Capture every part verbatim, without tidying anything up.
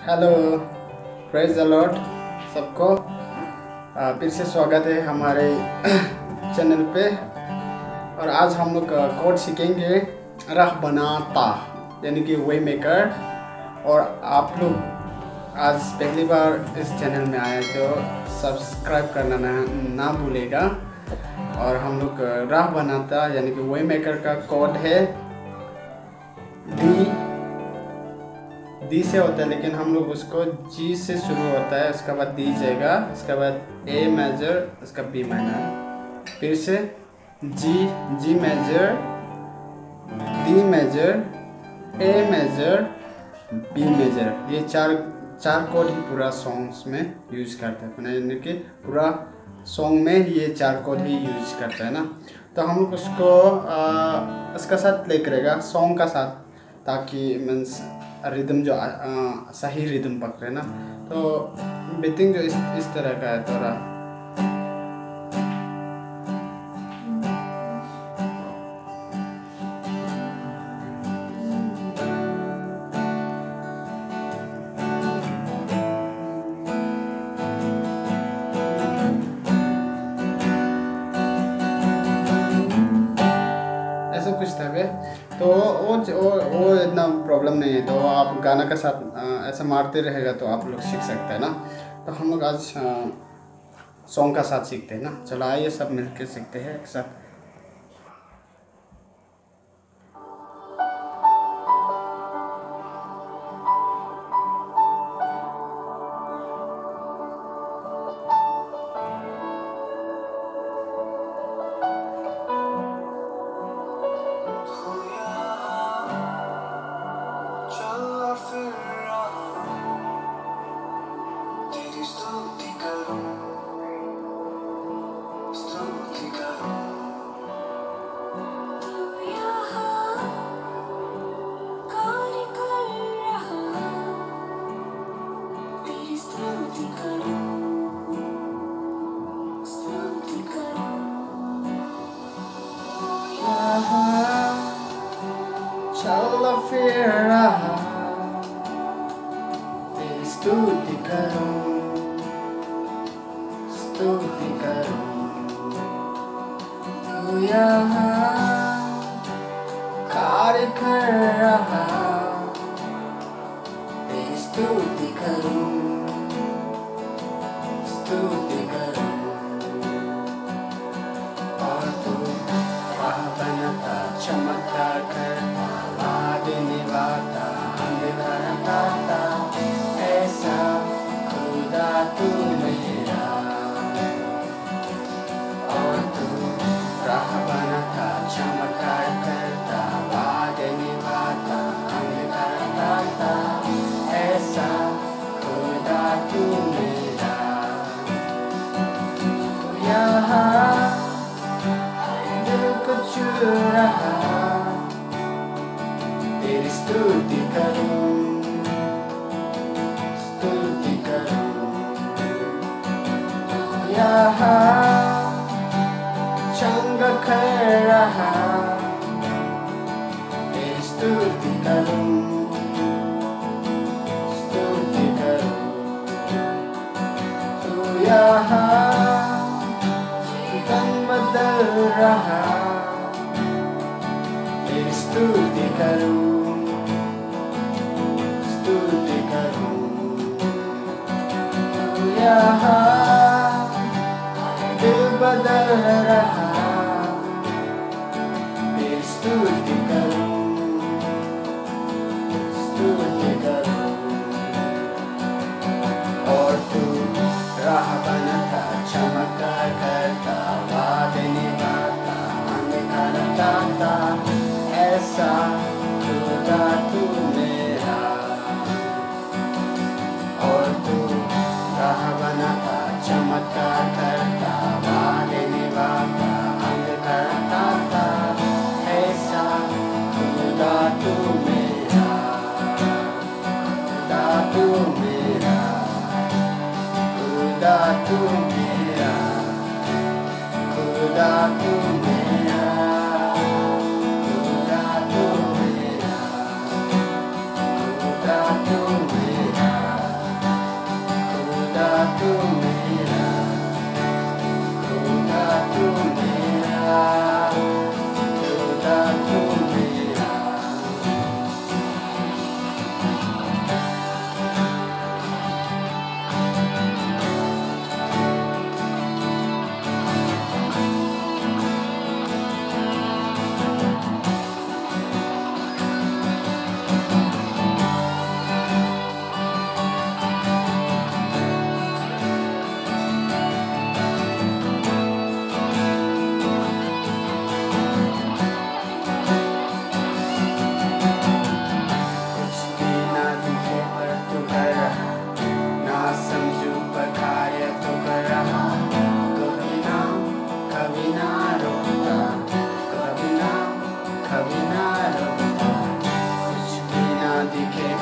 Hello, praise the Lord सबको। फिर से स्वागत है हमारे चैनल पे। और आज हम लोग कोड सीखेंगे राह बनाता यानी कि वे मेकर। और आप लोग आज पहली बार इस चैनल में आए तो सब्सक्राइब करना ना ना भूलेगा। और हम लोग राह बनाता यानी कि वे मेकर का कोड है डी डी से होता है, लेकिन हम लोग उसको जी से शुरू होता है, उसके बाद डी जाएगा, उसके बाद ए मेजर, उसका बी माइनर, फिर से G G major, D major, A major, B major. ये चार चार कोड ही पूरा सॉन्ग्स में यूज करते हैं, यानी कि पूरा सॉन्ग में ये चार कोड ही यूज करते हैं ना। तो हम लोग उसको आ, इसका साथ प्ले करेगा सॉन्ग का साथ, ताकि मीन्स रिदम जो आ, आ, सही रिदम पकड़े ना। तो बीटिंग जो इस इस तरह का है थोड़ा। ऐसा कुछ था वे, तो वो वो वो इतना प्रॉब्लम नहीं है। तो आप गाना के साथ ऐसा मारते रहेगा तो आप लोग सीख सकते हैं ना। तो हम लोग आज सॉन्ग का साथ सीखते हैं ना। चलो आइए सब मिलकर सीखते हैं एक साथ। चलो फिर रहा तेरी स्तुति करूं, स्तुति करूं। तू यहाँ कार्य कर रहा, तेरी स्तुति करूं, स्तुति करूं। और तू राह बनाता, चमत्कार करता, निभाता, अंधकार हटाता, ऐसा खुदा तू मेरा। और तू राह बनाता, चमत्कार करता, वादे निभाता, अंधकार हटाता, ऐसा खुदा तू मेरा। यहाँ दिल को छू रहा, तेरी स्तुति करूं, स्तुति करूं। यहाँ चंगा कर रहा, तेरी स्तुति करूं, स्तुति करूं। तू यहाँ जीवन बदल रहा, तेरी स्तुति करूं, स्तुति करूं। तू यहाँ दिल बदल रहा, तेरी स्तुति करूं, स्तुति करूं। और तू राह बनाता, चमत्कार करता, वादे निभाता, अंधकार हटाता, ऐसा खुदा तू मेरा। और तू राह बनाता, चमत्कार करता, वादे निभाता, अंधकार हटाता, ऐसा खुदा तू मेरा।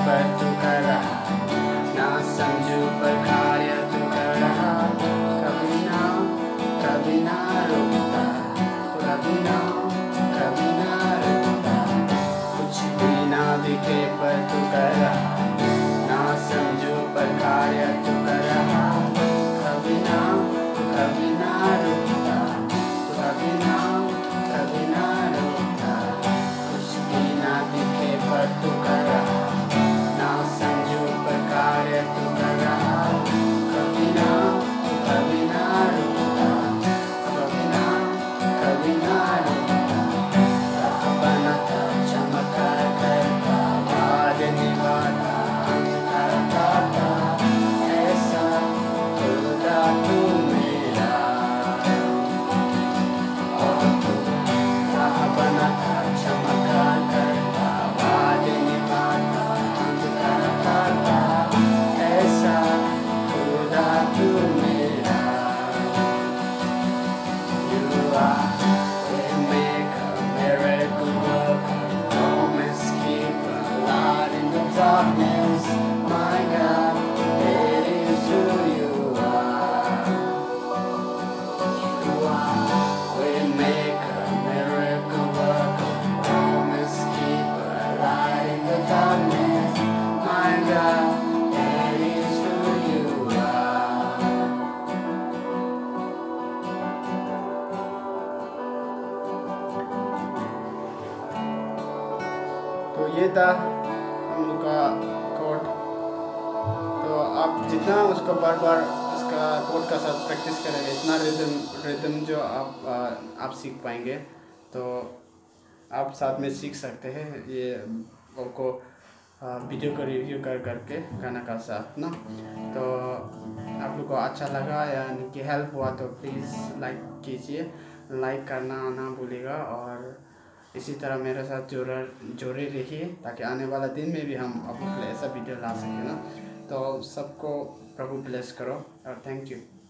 पर तू कर रहा, ना समझू पर कार्य तू कर रहा, कभी ना कभी ना रुकता, कभी ना कभी ना रुकता, कुछ भी ना दिखे पर तू कर रहा, ना समझू पर कार्य तू कर रहा, कभी ना कभी ना रुकता, कभी ना कभी ना रुकता, कुछ भी ना दिखे पर तू कर रहा, ना समझू पर कार्य तू कर रहा, कभी ना कभी ना रुकता, कभी ना कभी ना रुकता, बना था चमका करता, बाद निभाता अंधकार करता, ऐसा खुदा तू मेरा, और तू राह बना था चमका करता, बाद निभाता अंधकार करता, ऐसा खुदा तू मेरा। You are waymaker, miracle worker, promise keeper, light in the darkness, my God, it is who you are. You are waymaker, miracle worker, promise keeper, light in the darkness, my God, it is who you are. तो ये था हम लोग का code. तो आप जितना उसको बार बार उसका कोड का साथ प्रैक्टिस करेंगे, इतना रिदम रिदम जो आप आ, आप सीख पाएंगे। तो आप साथ में सीख सकते हैं ये आपको वीडियो को रिव्यू कर करके गाना का साथ ना। तो आप लोग को अच्छा लगा या कि हेल्प हुआ तो प्लीज़ लाइक कीजिए, लाइक करना ना भूलिएगा, और इसी तरह मेरे साथ जुड़ा जुड़े रहिए ताकि आने वाला दिन में भी हम आप लोग के लिए ऐसा वीडियो ला सकें ना। तो सबको प्रभु ब्लेस करो और थैंक यू।